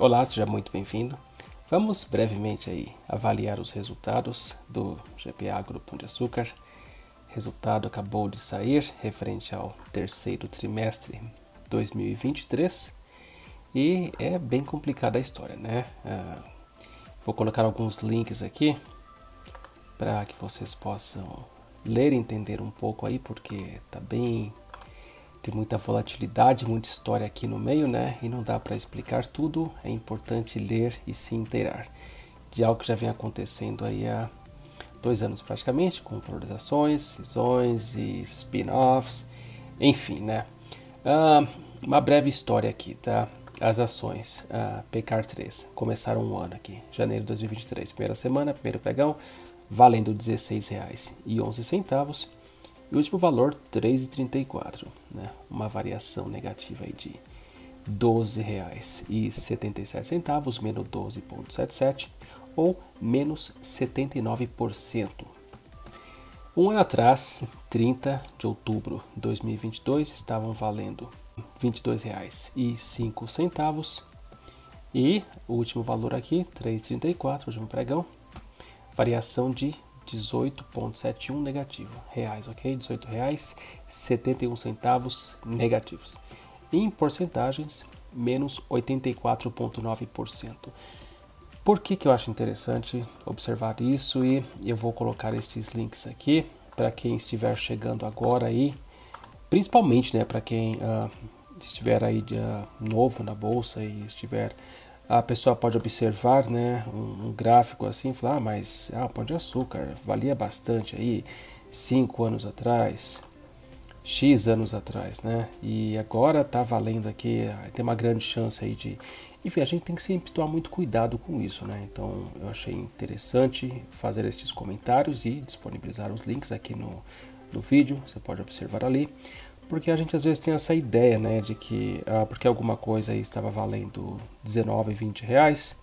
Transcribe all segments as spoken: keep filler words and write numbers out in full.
Olá, seja muito bem-vindo. Vamos brevemente aí avaliar os resultados do G P A Grupo Pão de Açúcar. Resultado acabou de sair referente ao terceiro trimestre dois mil e vinte e três e é bem complicada a história, né? Ah, vou colocar alguns links aqui para que vocês possam ler e entender um pouco aí, porque tá bem... tem muita volatilidade, muita história aqui no meio, né? E não dá para explicar tudo, é importante ler e se inteirar de algo que já vem acontecendo aí há dois anos praticamente, com valorizações, cisões e spin-offs, enfim, né? Ah, uma breve história aqui, tá? As ações ah, P C A R três começaram um ano aqui, janeiro de dois mil e vinte e três, primeira semana, primeiro pregão, valendo dezesseis reais e onze centavos. E o último valor, três reais e trinta e quatro centavos, né? Uma variação negativa aí de doze reais e setenta e sete centavos, menos doze vírgula setenta e sete, ou menos setenta e nove por cento. Um ano atrás, trinta de outubro de dois mil e vinte e dois, estavam valendo vinte e dois reais e cinco centavos. E o último valor aqui, três reais e trinta e quatro centavos, último pregão, variação de dezoito vírgula setenta e um negativo reais, ok? dezoito reais e setenta e um centavos negativos. E em porcentagens, menos oitenta e quatro vírgula nove por cento. Por que que eu acho interessante observar isso? E eu vou colocar estes links aqui para quem estiver chegando agora aí, principalmente, né, para quem uh, estiver aí uh, novo na bolsa e estiver... A pessoa pode observar, né, um, um gráfico assim e falar, ah, mas ah, Pão de Açúcar valia bastante aí cinco anos atrás, X anos atrás, né? E agora está valendo aqui, tem uma grande chance aí de... Enfim, a gente tem que sempre tomar muito cuidado com isso, né? Então eu achei interessante fazer estes comentários e disponibilizar os links aqui no, no vídeo, você pode observar ali. Porque a gente às vezes tem essa ideia, né, de que ah, porque alguma coisa aí estava valendo dezenove, vinte reais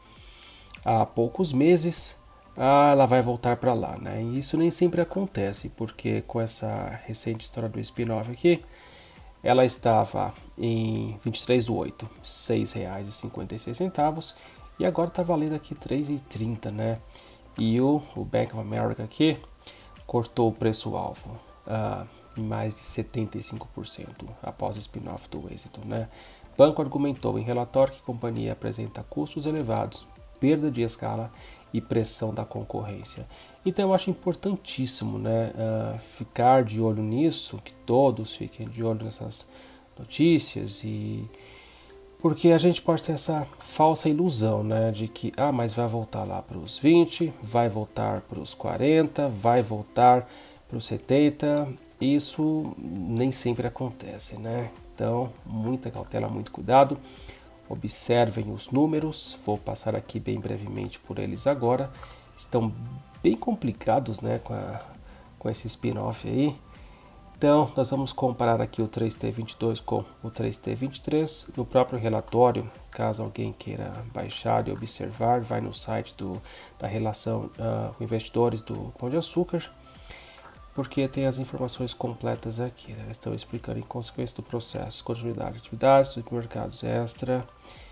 há poucos meses, ah, ela vai voltar para lá, né? E isso nem sempre acontece, porque com essa recente história do spin-off aqui, ela estava em vinte e três do oito, seis reais e cinquenta e seis centavos, e agora está valendo aqui três reais e trinta, né? E o, o Bank of America aqui cortou o preço-alvo ah, em mais de setenta e cinco por cento após o spin-off do êxito, né? O banco argumentou em relatório que a companhia apresenta custos elevados, perda de escala e pressão da concorrência. Então eu acho importantíssimo, né, uh, ficar de olho nisso, que todos fiquem de olho nessas notícias, e porque a gente pode ter essa falsa ilusão, né, de que ah, mas vai voltar lá para os vinte, vai voltar para os quarenta, vai voltar para os setenta. Isso nem sempre acontece, né? Então, muita cautela, muito cuidado. Observem os números. Vou passar aqui bem brevemente por eles agora. Estão bem complicados, né? Com, a, com esse spin-off aí. Então, nós vamos comparar aqui o três T vinte e dois com o três T vinte e três. No próprio relatório, caso alguém queira baixar e observar, vai no site do, da relação uh, com investidores do Pão de Açúcar, porque tem as informações completas aqui, né? Estão explicando em consequência do processo, continuidade de atividades, supermercados extra,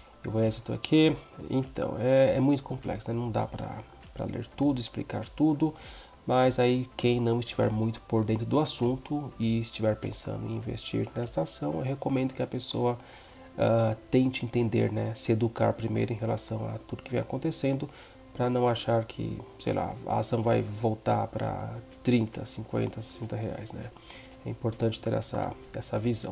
o êxito aqui. Então, é, é muito complexo, né? Não dá para ler tudo, explicar tudo, mas aí quem não estiver muito por dentro do assunto e estiver pensando em investir nesta ação, eu recomendo que a pessoa uh, tente entender, né? Se educar primeiro em relação a tudo que vem acontecendo, para não achar que, sei lá, a ação vai voltar para trinta, cinquenta, sessenta reais, né? É importante ter essa, essa visão.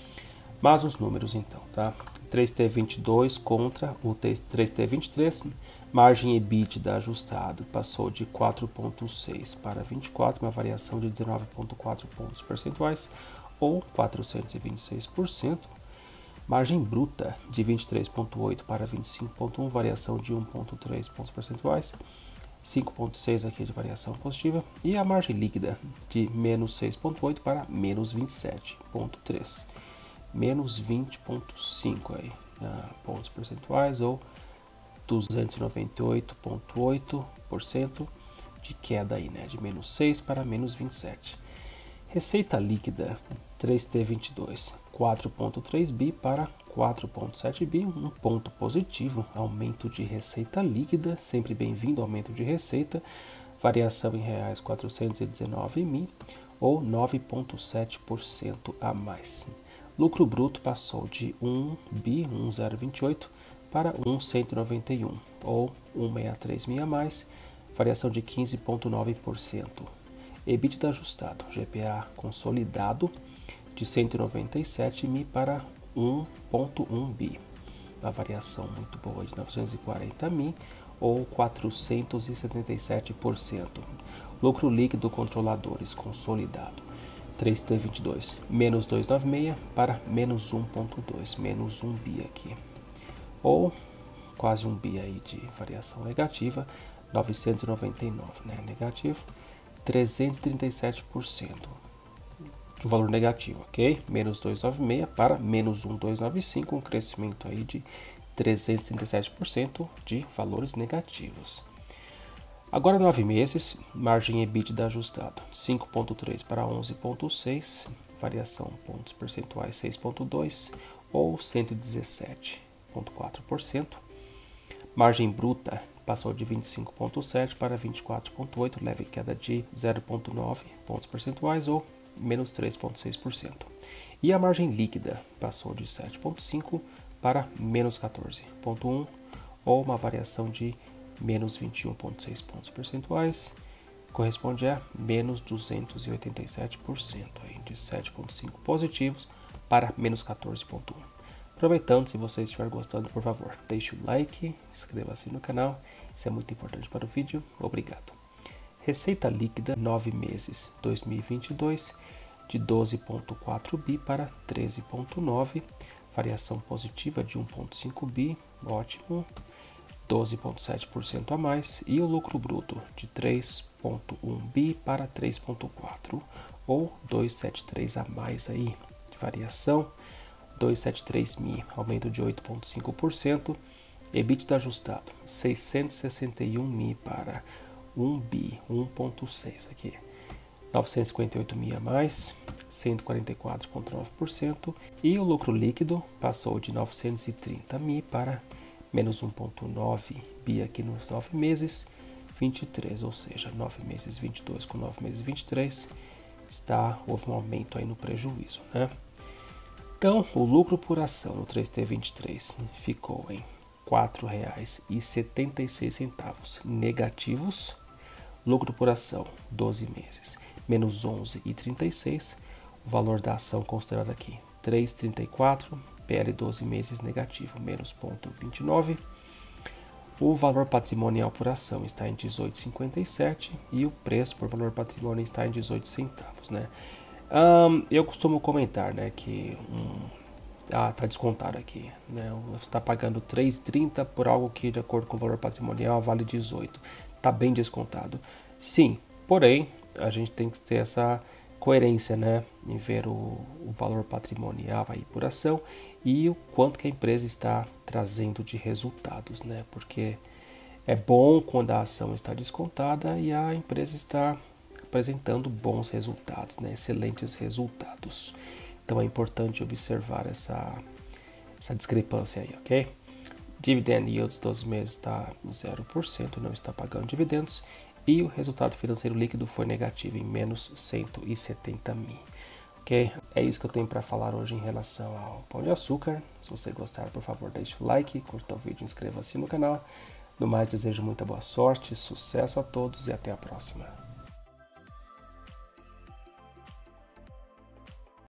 Mas os números então, tá? três T vinte e dois contra o três T vinte e três, margem EBITDA ajustado passou de quatro vírgula seis para vinte e quatro, uma variação de dezenove vírgula quatro pontos percentuais, ou quatrocentos e vinte e seis por cento. Margem bruta de vinte e três vírgula oito para vinte e cinco vírgula um, variação de um vírgula três pontos percentuais, cinco vírgula seis aqui de variação positiva, e a margem líquida de menos seis vírgula oito para menos vinte e sete vírgula três, menos vinte vírgula cinco aí, uh, pontos percentuais, ou duzentos e noventa e oito vírgula oito por cento de queda aí, né, de menos seis para menos vinte e sete. Receita líquida três T vinte e dois, quatro vírgula três bi para quatro vírgula sete bi, um ponto positivo, aumento de receita líquida, sempre bem-vindo aumento de receita, variação em reais quatrocentos e dezenove mil, ou nove vírgula sete por cento a mais. Lucro bruto passou de um bi, um zero vinte e oito, para um cento e noventa e um, ou cento e sessenta e três mil a mais, variação de quinze vírgula nove por cento. EBITDA ajustado, G P A consolidado, de cento e noventa e sete mil para um vírgula um bi. A variação muito boa de novecentos e quarenta mil, ou quatrocentos e setenta e sete por cento. Lucro líquido controladores consolidado, três T vinte e dois, menos duzentos e noventa e seis para menos um vírgula dois, menos um bi aqui. Ou quase um bi aí de variação negativa, novecentos e noventa e nove, né, negativo, trezentos e trinta e sete por cento de um valor negativo, ok? Menos duzentos e noventa e seis para menos um mil duzentos e noventa e cinco, um crescimento aí de trezentos e trinta e sete por cento de valores negativos. Agora nove meses, margem EBITDA ajustado, cinco vírgula três para onze vírgula seis, variação pontos percentuais seis vírgula dois ou cento e dezessete vírgula quatro por cento. Margem bruta passou de vinte e cinco vírgula sete para vinte e quatro vírgula oito, leve queda de zero vírgula nove pontos percentuais ou menos três vírgula seis por cento. E a margem líquida passou de sete vírgula cinco para menos quatorze vírgula um, ou uma variação de menos vinte e um vírgula seis pontos percentuais, corresponde a menos duzentos e oitenta e sete por cento, aí, de sete vírgula cinco positivos para menos quatorze vírgula um. Aproveitando, se você estiver gostando, por favor, deixe o like, inscreva-se no canal, isso é muito importante para o vídeo. Obrigado. Receita líquida, nove meses, dois mil e vinte e dois, de doze vírgula quatro bi para treze vírgula nove, variação positiva de um vírgula cinco bi, ótimo, doze vírgula sete por cento a mais, e o lucro bruto de três vírgula um bi para três vírgula quatro, ou duzentos e setenta e três a mais aí, de variação, duzentos e setenta e três mil, aumento de oito vírgula cinco por cento, EBITDA ajustado, seiscentos e sessenta e um mil para um bi, um vírgula seis aqui, novecentos e cinquenta e oito mil a mais, cento e quarenta e quatro vírgula nove por cento, e o lucro líquido passou de novecentos e trinta mil para menos um vírgula nove bi aqui nos nove meses, vinte e três, ou seja, nove meses vinte e dois com nove meses vinte e três, está, houve um aumento aí no prejuízo, né? Então, o lucro por ação no três T vinte e três ficou em quatro reais e setenta e seis centavos negativos, lucro por ação doze meses, menos onze reais e trinta e seis, o valor da ação considerado aqui, três reais e trinta e quatro, P L doze meses negativo, menos zero vírgula vinte e nove, o valor patrimonial por ação está em dezoito reais e cinquenta e sete e o preço por valor patrimonial está em dezoito centavos, né? Um, eu costumo comentar, né, que um, ah, tá descontado aqui, né? Você está pagando três reais e trinta por algo que, de acordo com o valor patrimonial, vale dezoito. Tá bem descontado. Sim, porém, a gente tem que ter essa coerência, né, em ver o, o valor patrimonial aí por ação e o quanto que a empresa está trazendo de resultados, né? Porque é bom quando a ação está descontada e a empresa está apresentando bons resultados, né? Excelentes resultados. Então é importante observar essa, essa discrepância aí, ok? Dividend yield doze meses está em zero por cento, não está pagando dividendos. E o resultado financeiro líquido foi negativo em menos cento e setenta mil. Ok? É isso que eu tenho para falar hoje em relação ao Pão de Açúcar. Se você gostar, por favor, deixe o like, curta o vídeo, inscreva-se no canal. No mais, desejo muita boa sorte, sucesso a todos e até a próxima.